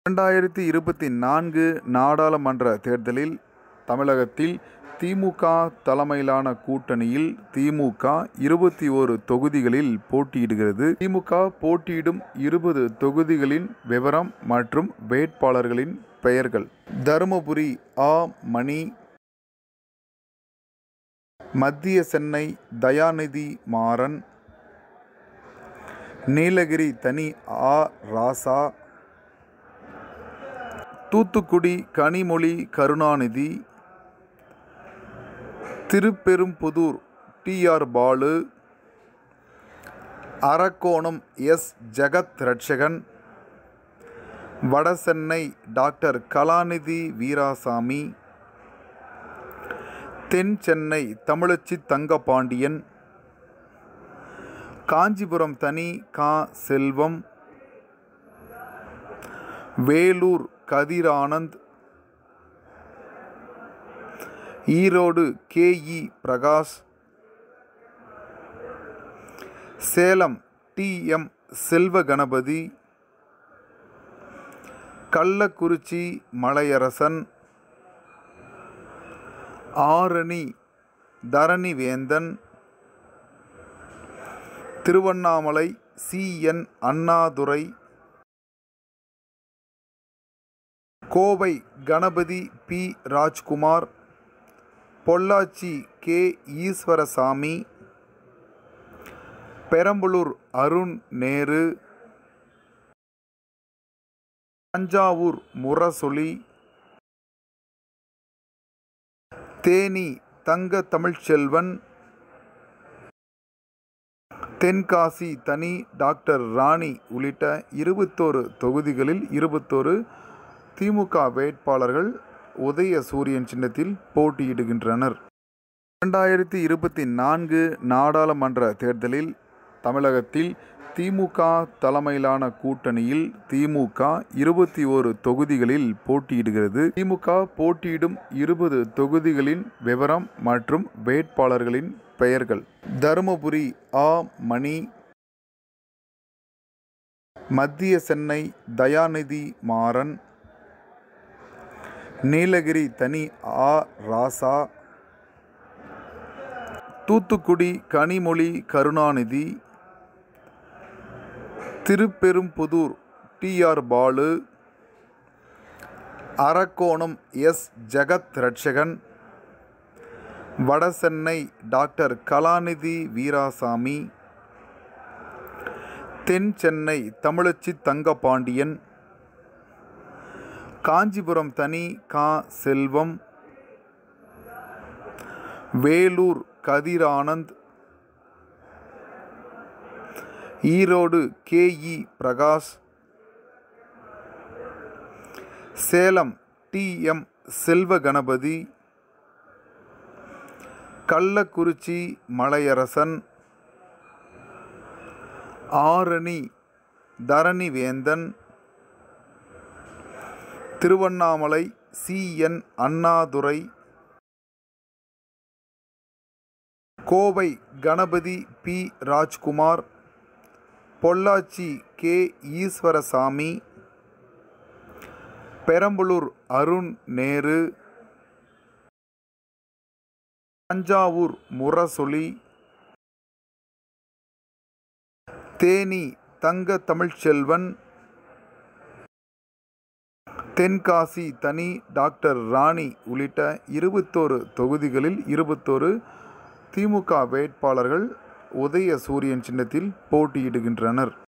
2024 நாடாளுமன்ற தேர்தலில் தமிழகத்தில் திமுக தலைமையிலான கூட்டணியில் திமுக 21 தொகுதிகளில் போட்டியிடுகிறது. திமுக போட்டியிடும் 20 தொகுதிகளின் விவரம் மற்றும் வேட்பாளர்களின் பெயர்கள்: தருமபுரி ஆ. மணி, மத்திய சென்னை தயாநிதி மாறன், நீலகிரி தனி ஆ. Raja, Thoothukudi Kanimozhi Karunanidhi, Sriperumbudur T R. Baalu, Arakkonam S. Jagath Rakshakan, Vadachennai doctor Kalanidhi Veeraswamy, தென் சென்னை தமிழச்சி தங்கபாண்டியன், காஞ்சிபுரம் தனி கா. Selvam, Vellore Kathir Anand, Erode K E. Prakash, Salem T M. Selvaganapathi, Kallakurichi Malaiyarasan, Arani Dharanivendhan, Tiruvannamalai C N. Annadurai, Kovai Ganapathi P. Rajkumar, Pollachi K. Eswarasamy, Perambalur Arun Nehru, Thanjavur Murasoli, Theni Thanga Tamilselvan, Tenkasi தனி டாக்டர் ராணி உள்ளிட்ட 21 தொகுதிகளில் 21 திமுக வேட்பாளர்கள் உதயசூரியன் சின்னத்தில் போட்டியிடுகின்றனர். 2024 நாடாளுமன்ற தேர்தலில் தமிழகத்தில் திமுக தலைமையிலான கூட்டணியில் திமுக 21 தொகுதிகளில் போட்டியிடுகிறது. திமுக போட்டியிடும் 20 தொகுதிகளின் விவரம் மற்றும் வேட்பாளர்களின் பெயர்கள்: தருமபுரி ஆ. மணி, மத்திய சென்னை தயாநிதி மாறன், நீலகிரி தனி ஆ. Raja, Thoothukudi Kanimozhi Karunanidhi, Sriperumbudur T R. Baalu, Arakkonam S. Jagath Rakshakan, Vadachennai doctor Kalanidhi Veeraswamy, தென் சென்னை தமிழச்சி தங்கபாண்டியன், காஞ்சிபுரம் தனி கா. Selvam, Vellore Kathir Anand, Erode K E. Prakash, Salem T M. Selvaganapathi, Kallakurichi Malaiyarasan, Arani Dharanivendhan, Tiruvannamalai C N. Annadurai, Kovai Ganapathi P. Rajkumar, Pollachi K. Eswarasamy, Perambalur Arun Nehru, Thanjavur Murasoli, Theni Thanga Tamilselvan, Tenkasi தனி டாக்டர் ராணி உள்ளிட்ட 21 தொகுதிகளில் 21 திமுக வேட்பாளர்கள் உதயசூரியன் சின்னத்தில் போட்டியிடுகின்றனர்.